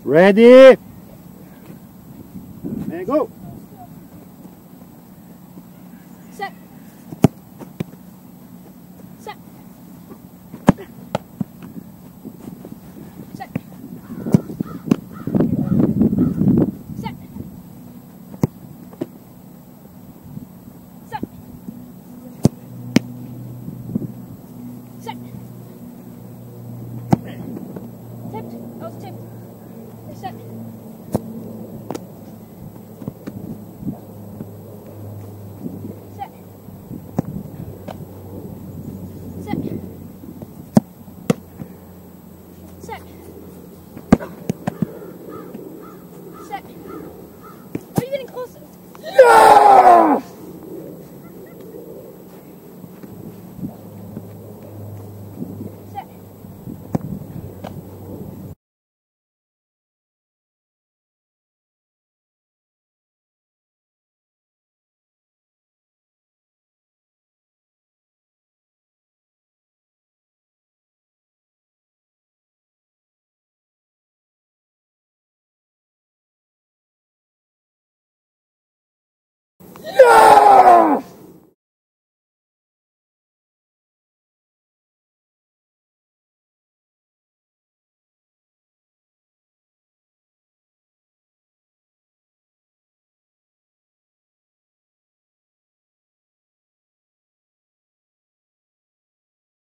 Ready? And go. Set. Set. Set. Set. Set. Set. Tipped. That was tipped. Set. Set. Set. Set. Set. Are you getting closer? Yes! Set. Yes!